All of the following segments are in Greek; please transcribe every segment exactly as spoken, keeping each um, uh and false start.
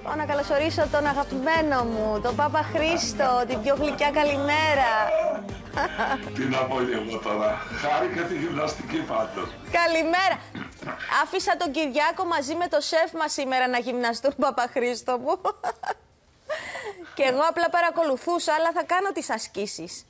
Πάω να καλωσορίσω τον αγαπημένο μου, τον Πάπα Χρήστο, την πιο γλυκιά καλημέρα. Τι να πω εγώ τώρα, χάρηκα τη γυμναστική πάντως. Καλημέρα. Άφησα τον Κυριάκο μαζί με το σεφ μας σήμερα να γυμναστούν, Πάπα Χρήστο μου. Και εγώ απλά παρακολουθούσα, αλλά θα κάνω τις ασκήσεις.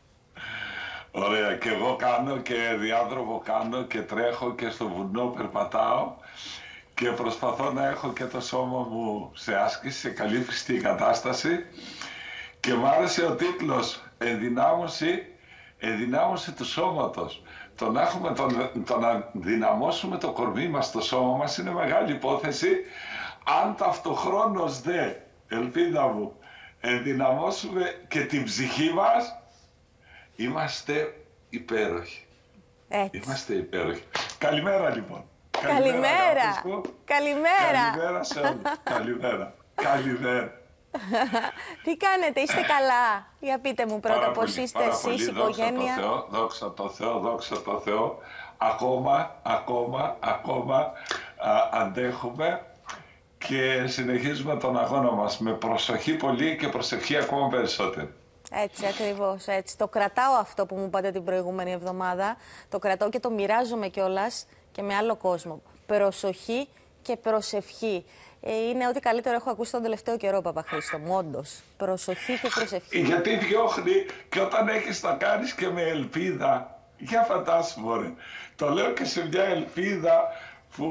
Ωραία, και εγώ κάνω και διάδρομο κάνω και τρέχω και στο βουνό περπατάω και προσπαθώ να έχω και το σώμα μου σε άσκηση, σε καλή φυστή κατάσταση. Και μου άρεσε ο τίτλος «Ενδυνάμωση, ενδυνάμωση του σώματος». Το να, έχουμε, το, το να δυναμώσουμε το κορμί μας, το σώμα μας είναι μεγάλη υπόθεση. Αν ταυτοχρόνως δε, ελπίδα μου, ενδυναμώσουμε και την ψυχή μας, είμαστε υπέροχοι. Έτσι. Είμαστε υπέροχοι. Καλημέρα λοιπόν. Καλημέρα. Καλημέρα. Καλημέρα σε όλους. Καλημέρα. Καλημέρα. Τι κάνετε, είστε καλά? Για πείτε μου πρώτα πάρα πώς πολύ, είστε εσείς, η οικογένεια. Δόξα τω Θεώ, δόξα τω Θεώ. Ακόμα, ακόμα, ακόμα α, αντέχουμε και συνεχίζουμε τον αγώνα μας με προσοχή πολύ και προσευχή ακόμα περισσότερο. Έτσι, ακριβώς, έτσι. Το κρατάω αυτό που μου είπατε την προηγούμενη εβδομάδα. Το κρατάω και το μοιράζομαι κιόλας και με άλλο κόσμο. Προσοχή και προσευχή. Είναι ό,τι καλύτερο έχω ακούσει τον τελευταίο καιρό, Παπαχρήστο μου, όντως. Προσοχή και προσευχή. Γιατί διώχνει και όταν έχεις να κάνεις και με ελπίδα. Για φαντάσου, μωρέ. Το λέω και σε μια ελπίδα που,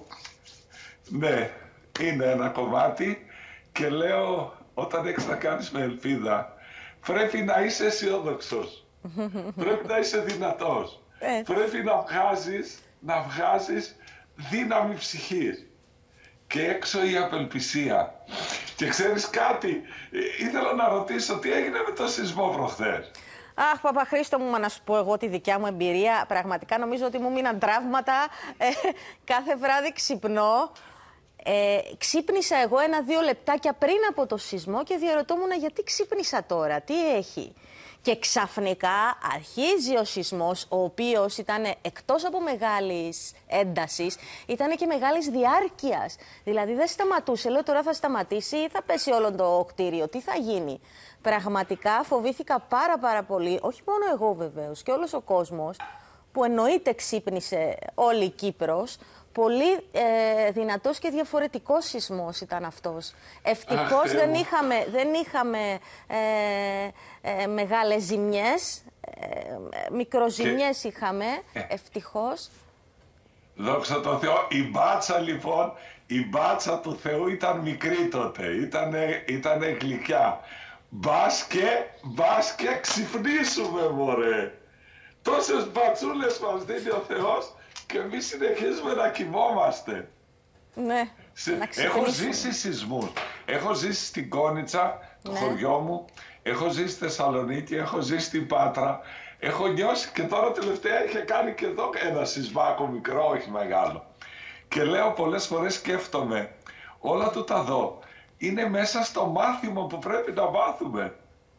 ναι, είναι ένα κομμάτι και λέω όταν έχεις να κάνεις με ελπίδα πρέπει να είσαι αισιόδοξος. Πρέπει να είσαι δυνατός. Ε. Πρέπει να βγάζεις, να βγάζεις δύναμη ψυχής. Και έξω η απελπισία. Και ξέρεις κάτι, ήθελα να ρωτήσω τι έγινε με το σεισμό προχθές. Αχ, Παπαχρήστο μου, να σου πω εγώ τη δικιά μου εμπειρία. Πραγματικά νομίζω ότι μου μείναν τραύματα. Ε, κάθε βράδυ ξυπνώ. Ε, ξύπνησα εγώ ένα-δύο λεπτάκια πριν από το σεισμό και διαρωτόμουν γιατί ξύπνησα τώρα, τι έχει. Και ξαφνικά αρχίζει ο σεισμός, ο οποίος ήταν εκτός από μεγάλης έντασης, ήταν και μεγάλης διάρκειας. Δηλαδή δεν σταματούσε, λέω τώρα θα σταματήσει ή θα πέσει όλο το κτίριο, τι θα γίνει. Πραγματικά φοβήθηκα πάρα πάρα πολύ, όχι μόνο εγώ βεβαίως, και όλος ο κόσμος, που εννοείται ξύπνησε όλη η Κύπρος. Πολύ ε, δυνατός και διαφορετικός σεισμός ήταν αυτός. Ευτυχώς Αχ, δεν, είχαμε, δεν είχαμε ε, ε, μεγάλες ζημιές, ε, μικροζημιές και... είχαμε, ε. ευτυχώς. Δόξα τω Θεώ. Η μπάτσα λοιπόν, η μπάτσα του Θεού ήταν μικρή τότε, ήτανε, ήτανε γλυκιά. Μπας και, μπας και ξυπνήσουμε μωρέ. Τόσες μπατσούλες μας δίνει ο Θεός και εμείς συνεχίζουμε να κοιμόμαστε. Ναι, Σε... να Έχω ζήσει σεισμούς. Έχω ζήσει στην Κόνιτσα, το ναι. χωριό μου. Έχω ζήσει στη Θεσσαλονίκη, έχω ζήσει στην Πάτρα. Έχω νιώσει και τώρα τελευταία είχε κάνει και εδώ ένα σεισμάκο μικρό, όχι μεγάλο. Και λέω πολλές φορές σκέφτομαι, όλα του τα δω είναι μέσα στο μάθημα που πρέπει να μάθουμε.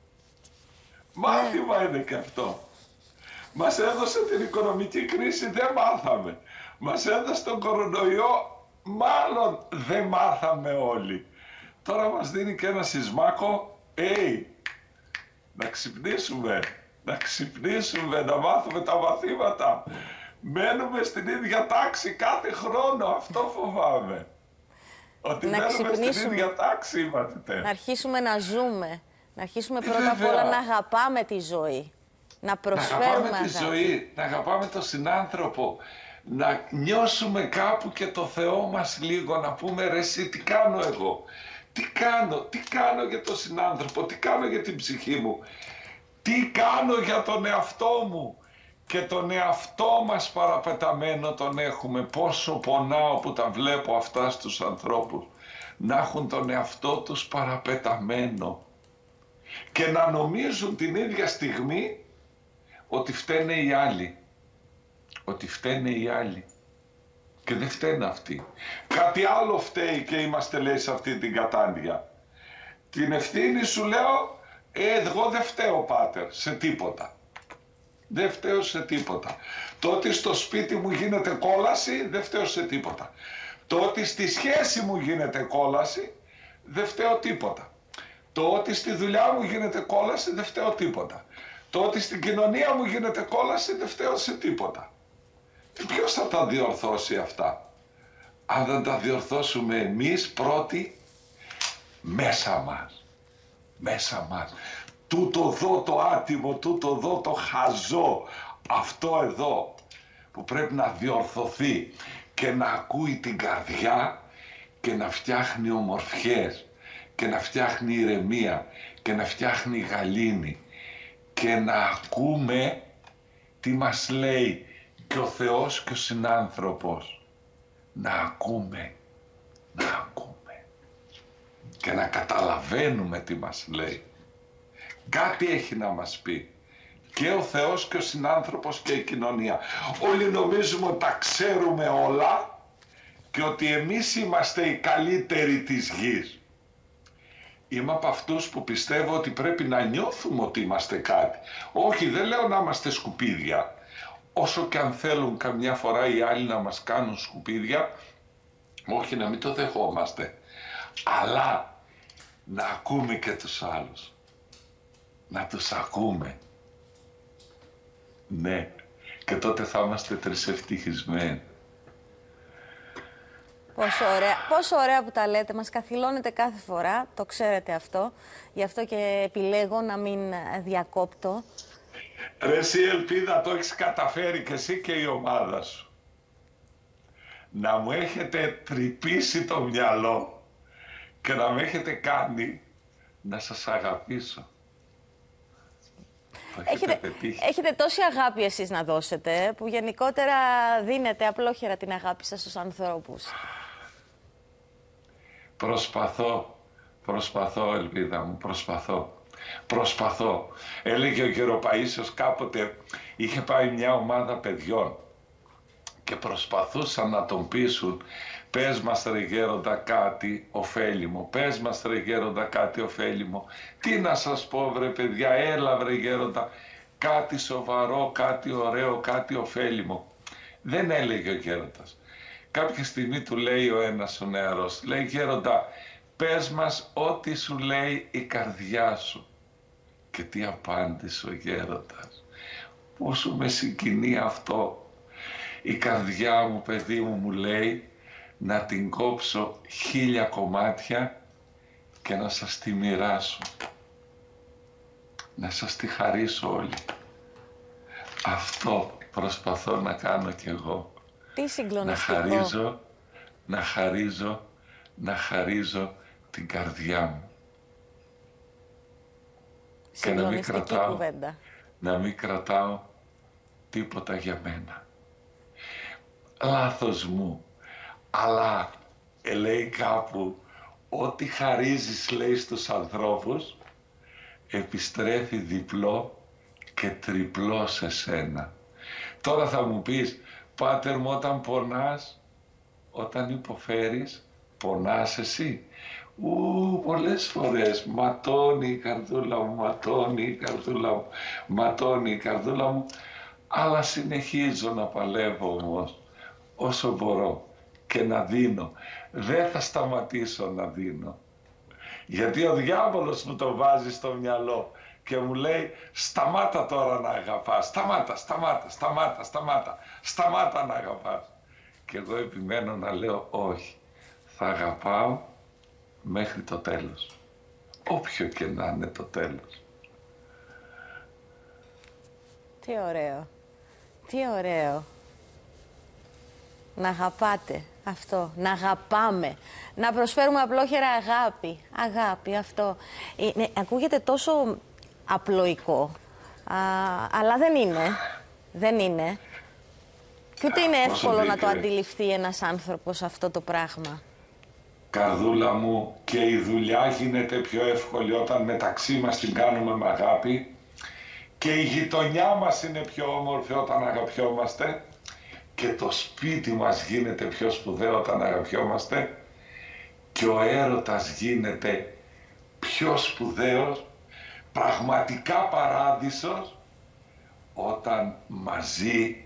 Μάθημα ναι. είναι και αυτό. Μας έδωσε την οικονομική κρίση, δεν μάθαμε. Μας έδωσε τον κορονοϊό, μάλλον δεν μάθαμε όλοι. Τώρα μας δίνει και ένα σεισμάκο, hey, να ξυπνήσουμε, να ξυπνήσουμε, να μάθουμε τα μαθήματα. Μένουμε στην ίδια τάξη κάθε χρόνο, αυτό φοβάμαι. Ότι να μένουμε στην ίδια τάξη, είπατε. Να αρχίσουμε να ζούμε, να αρχίσουμε πρώτα απ' όλα να αγαπάμε τη ζωή. Να προσφέρουμε να αγαπάμε τη ζωή, να αγαπάμε τον συνάνθρωπο, να νιώσουμε κάπου και το Θεό μας λίγο, να πούμε ρε εσύ τι κάνω εγώ, τι κάνω, τι κάνω για τον συνάνθρωπο, τι κάνω για την ψυχή μου, τι κάνω για τον εαυτό μου. Και τον εαυτό μας παραπεταμένο τον έχουμε, πόσο πονάω που τα βλέπω αυτά στους ανθρώπους, να έχουν τον εαυτό τους παραπεταμένο και να νομίζουν την ίδια στιγμή ότι φταίνε οι άλλοι. Ότι φταίνε οι άλλοι. Και δεν φταίνε αυτοί. Κάτι άλλο φταίει και είμαστε λέει σε αυτή την κατάντια. Την ευθύνη σου λέω, ε, εγώ δεν φταίω πάτερ σε τίποτα. Δεν φταίω σε τίποτα. Το ότι στο σπίτι μου γίνεται κόλαση, δεν φταίω σε τίποτα. Το ότι στη σχέση μου γίνεται κόλαση, δεν φταίω τίποτα. Το ότι στη δουλειά μου γίνεται κόλαση δεν φταίω τίποτα. Το ότι στην κοινωνία μου γίνεται κόλαση δεν φταίω σε τίποτα. Ποιος θα τα διορθώσει αυτά? Αν δεν τα διορθώσουμε εμείς πρώτοι, μέσα μας. Μέσα μας. Τούτο δω το άτιμο, τούτο δω το χαζό. Αυτό εδώ που πρέπει να διορθωθεί και να ακούει την καρδιά και να φτιάχνει ομορφιές και να φτιάχνει ηρεμία και να φτιάχνει γαλήνη και να ακούμε τι μας λέει και ο Θεός και ο συνάνθρωπος. Να ακούμε, να ακούμε και να καταλαβαίνουμε τι μας λέει. Κάτι έχει να μας πει και ο Θεός και ο συνάνθρωπος και η κοινωνία. Όλοι νομίζουμε ότι τα ξέρουμε όλα και ότι εμείς είμαστε οι καλύτεροι της γης. Είμαι από αυτούς που πιστεύω ότι πρέπει να νιώθουμε ότι είμαστε κάτι. Όχι, δεν λέω να είμαστε σκουπίδια. Όσο και αν θέλουν καμιά φορά οι άλλοι να μας κάνουν σκουπίδια, όχι, να μην το δεχόμαστε. Αλλά να ακούμε και τους άλλους. Να τους ακούμε. Ναι, και τότε θα είμαστε τρισευτυχισμένοι. Πόσο ωραία, πόσο ωραία που τα λέτε, μας καθυλώνετε κάθε φορά, το ξέρετε αυτό. Γι' αυτό και επιλέγω να μην διακόπτω. Ρε εσύ Ελπίδα, το έχεις καταφέρει και εσύ και η ομάδα σου. Να μου έχετε τρυπήσει το μυαλό και να με έχετε κάνει να σας αγαπήσω. Έχετε, έχετε τόση αγάπη εσείς να δώσετε, που γενικότερα δίνετε απλόχερα την αγάπη σας στους ανθρώπους. Προσπαθώ, προσπαθώ Ελπίδα μου, προσπαθώ. Προσπαθώ. Έλεγε ο Γεροπαΐσιος κάποτε, είχε πάει μια ομάδα παιδιών και προσπαθούσαν να τον πείσουν, πες μας ρε γέροντα κάτι ωφέλιμο, πες μας ρε γέροντα κάτι ωφέλιμο. Τι να σας πω βρε παιδιά, έλα βρε γέροντα, κάτι σοβαρό, κάτι ωραίο, κάτι ωφέλιμο. Δεν έλεγε ο γέροντας. Κάποια στιγμή του λέει ο ένας ο νεαρός, λέει γέροντα, πες μας ό,τι σου λέει η καρδιά σου. Και τι απάντησε ο γέροντας, πόσο με συγκινεί αυτό. Η καρδιά μου, παιδί μου, μου λέει να την κόψω χίλια κομμάτια και να σας τη μοιράσω. Να σας τη χαρίσω όλοι. Αυτό προσπαθώ να κάνω κι εγώ. Τι συγκλονιστικό. Να χαρίζω, να χαρίζω, να χαρίζω την καρδιά μου. Και να μην κρατάω, κουβέντα. να μην κρατάω τίποτα για μένα. Λάθος μου, αλλά ε, λέει κάπου, ό,τι χαρίζεις λέει στους ανθρώπους, επιστρέφει διπλό και τριπλό σε σένα. Τώρα θα μου πεις, πάτερ μου, όταν πονάς, όταν υποφέρεις, πονάς εσύ. Ου, πολλές φορές ματώνει η καρδούλα μου, ματώνει η καρδούλα μου, ματώνει η καρδούλα μου, αλλά συνεχίζω να παλεύω όμως όσο μπορώ και να δίνω. Δεν θα σταματήσω να δίνω. Γιατί ο διάβολος μου το βάζει στο μυαλό και μου λέει σταμάτα τώρα να αγαπάς, σταμάτα, σταμάτα, σταμάτα, σταμάτα, σταμάτα να αγαπάς. Και εγώ επιμένω να λέω όχι, θα αγαπάω μέχρι το τέλος. Όποιο και να είναι το τέλος. Τι ωραίο. Τι ωραίο. Να αγαπάτε αυτό. Να αγαπάμε. Να προσφέρουμε απλόχερα αγάπη. Αγάπη αυτό. Ε, ναι, ακούγεται τόσο απλοϊκό. Α, αλλά δεν είναι. Δεν είναι. Και ούτε είναι εύκολο να το αντιληφθεί ένας άνθρωπος αυτό το πράγμα. Καρδούλα μου, και η δουλειά γίνεται πιο εύκολη όταν μεταξύ μας την κάνουμε με αγάπη και η γειτονιά μας είναι πιο όμορφη όταν αγαπιόμαστε και το σπίτι μας γίνεται πιο σπουδαίο όταν αγαπιόμαστε και ο έρωτας γίνεται πιο σπουδαίος, πραγματικά παράδεισος, όταν μαζί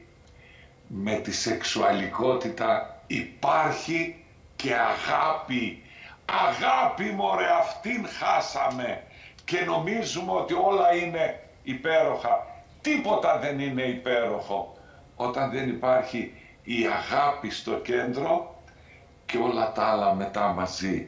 με τη σεξουαλικότητα υπάρχει και αγάπη, Αγάπη μωρέ, αυτήν χάσαμε και νομίζουμε ότι όλα είναι υπέροχα. Τίποτα δεν είναι υπέροχο όταν δεν υπάρχει η αγάπη στο κέντρο και όλα τα άλλα μετά μαζί.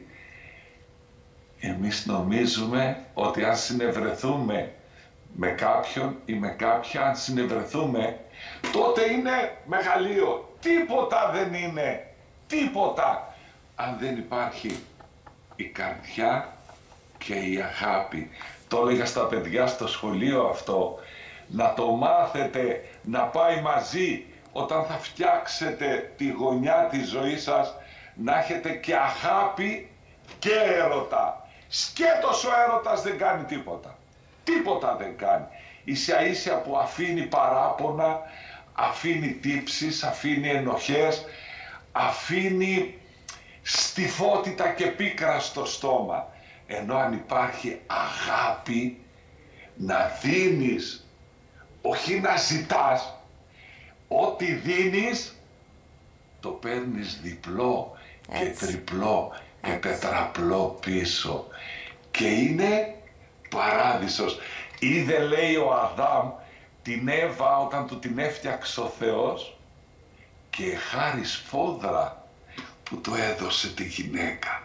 Εμείς νομίζουμε ότι αν συνευρεθούμε με κάποιον ή με κάποια, αν συνευρεθούμε, τότε είναι μεγαλείο. Τίποτα δεν είναι, τίποτα, αν δεν υπάρχει η καρδιά και η αγάπη. Το έλεγα στα παιδιά στο σχολείο αυτό, να το μάθετε να πάει μαζί όταν θα φτιάξετε τη γωνιά της ζωής σας, να έχετε και αγάπη και έρωτα. Σκέτος ο έρωτας δεν κάνει τίποτα. Τίποτα δεν κάνει. Ίσα ίσα που αφήνει παράπονα, αφήνει τύψεις, αφήνει ενοχές, αφήνει στιφότητα και πίκρα στο στόμα. Ενώ αν υπάρχει αγάπη, να δίνεις, όχι να ζητάς, ό,τι δίνεις το παίρνεις διπλό και έτσι, τριπλό και έτσι, τετραπλό πίσω. Και είναι παράδεισος. Είδε, λέει ο Αδάμ, την Εύα όταν του την έφτιαξε ο Θεός και χάρη σφόδρα που του έδωσε τη γυναίκα.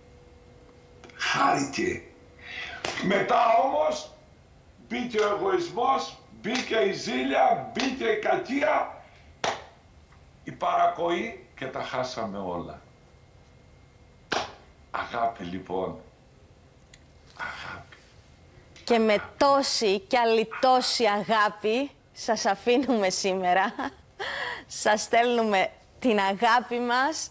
Χάρηκε. Μετά όμως μπήκε ο εγωισμός, μπήκε η ζήλια, μπήκε η κακία, η παρακοή και τα χάσαμε όλα. Αγάπη λοιπόν. Αγάπη. Και με τόση και άλλη τόση αγάπη σας αφήνουμε σήμερα. Σας στέλνουμε την αγάπη μας.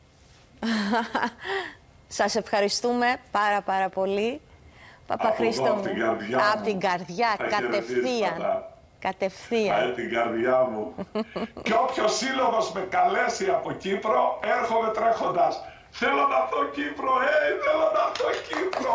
Σας ευχαριστούμε πάρα πάρα πολύ. Παπαχρήστο μου. Από την καρδιά από την καρδιά, κατευθείαν. Κατευθείαν. Από την καρδιά μου. Και όποιος σύλλογος με καλέσει από Κύπρο, έρχομαι τρέχοντας. Θέλω να δω Κύπρο, ε, θέλω να δω Κύπρο.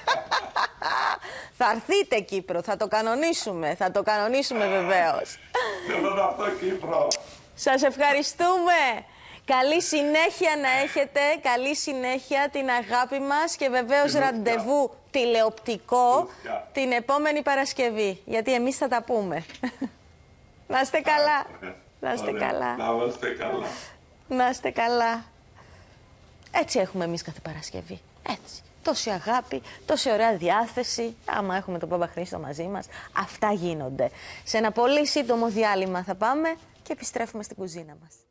Θα έρθετε Κύπρο, θα το κανονίσουμε, θα το κανονίσουμε βεβαίως. Θέλω να δω Κύπρο. Σας ευχαριστούμε. Καλή συνέχεια να έχετε, καλή συνέχεια την αγάπη μας και βεβαίως ραντεβού τηλεοπτικό την επόμενη Παρασκευή, γιατί εμείς θα τα πούμε. Να είστε καλά. Να είστε καλά. Να είστε καλά. Να είστε καλά. Έτσι έχουμε εμείς κάθε Παρασκευή. Έτσι. Τόση αγάπη, τόση ωραία διάθεση. Άμα έχουμε τον Παπαχρήστο μαζί μας, αυτά γίνονται. Σε ένα πολύ σύντομο διάλειμμα θα πάμε και επιστρέφουμε στην κουζίνα μας.